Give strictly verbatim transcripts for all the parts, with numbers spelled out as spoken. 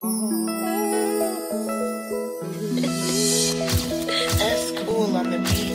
That's cool on the beat.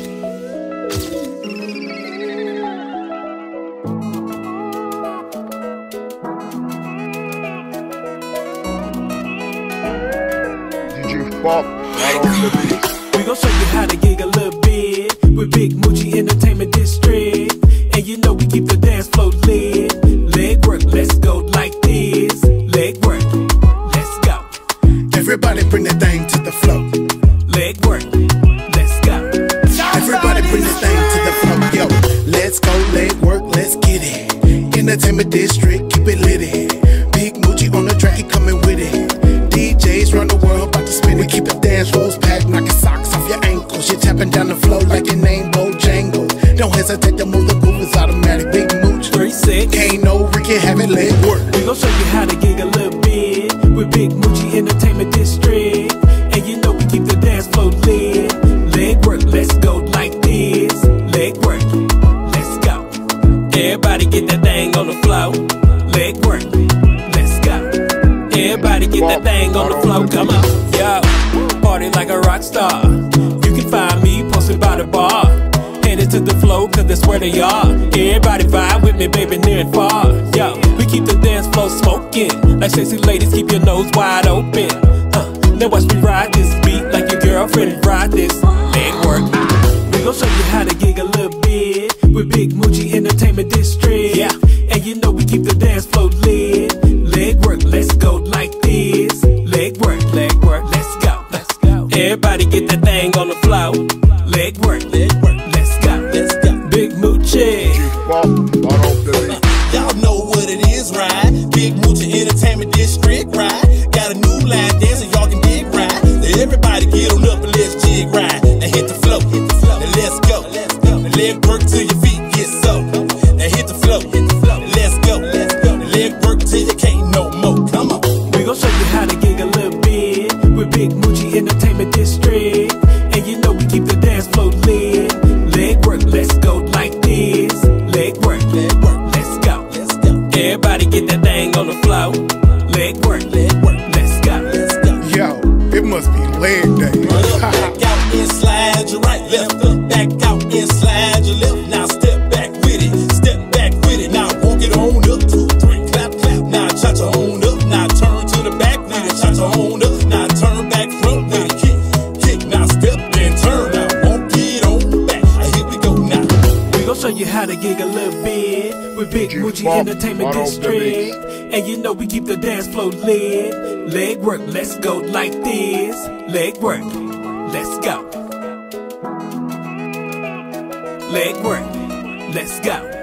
D J Fop, right on the beat. We gon' show you how to gig a little bit with Big Moochie Entertainment District. And you know we keep the dance floor lit. Leg work, let's go like this. Leg work, let's go. Everybody bring that thing to the floor. Leg work, let's go. Everybody bring that thing to the floor. Yo, let's go, leg work, let's get it. Entertainment District, keep it litty. Big Moochie on the track, he coming with it. D Js run the world, about to spin it. We keep the dance floors packed, knocking socks off your ankles. You're tapping down the floor like your name Bojangles. Don't hesitate to move, the groove is automatic. Big Mooch, Three six. can't no Ricky have it, leg work. We gon' show you how to gig a little bit with Big Moochie Entertainment District. And you know we keep the dance floor lit. Leg work, let's go like this. Leg work, let's go. Everybody get that thing on the floor. Leg work, let's go. Everybody get that thing on the floor, come on. Yo, party like a rock star. You can find me posted by the bar. Headed to the flow, cause that's where they are. Everybody vibe with me, baby, near and far. Yo, we keep the dance floor smoking. Like sexy ladies, keep your nose wide open. uh, Now watch me ride this beat like your girlfriend ride this. Leg work. We gon' show you how to gig a little bit with Big Moochie Entertainment District. Yeah, and you know we keep the dance floor lit. Leg work, let's go like this. Leg work, leg work, let's go. Let's go. Everybody get that thing on the floor. Leg work, leg work, let's go. Let's go. Big Moochie. D J Fop, right on the beat. Y'all know what it is, right? Big Moochie Entertainment District, right? Got a new line dance and y'all can dig, right? Now everybody get on up and let's jig, right? Now hit the flow, hit the flow, now let's go. Now leg work till your feet get so. Now hit the flow, hit the flow, now let's go. Now leg work till you can't no more. Come on. We gon' show you how to gig a little bit with Big Moochie Entertainment District. And you know we keep the dance floor lit. Leg work, let's go like this. Leg work, leg work, let's go. Let's go. Everybody get that thing on the floor. Leg work, leg work, let's go. Let's go. Yo, it must be leg day. Run up, back out and slide your right, left up, back out and slide your left. Now step back with it, step back with it. Now walk it on up, two, three, clap, clap. Now cha-cha on up, now turn to the back with it, cha-cha on up. Now turn back front with it, kick, kick. Now step and turn, now walk it on back. Here we go now. We gon' show you how to gig a little bit with Big Moochie Fop, Entertainment right on the District. And you know we keep the dance floor lit. Leg work, let's go like this. Leg work, let's go. Leg work, let's go.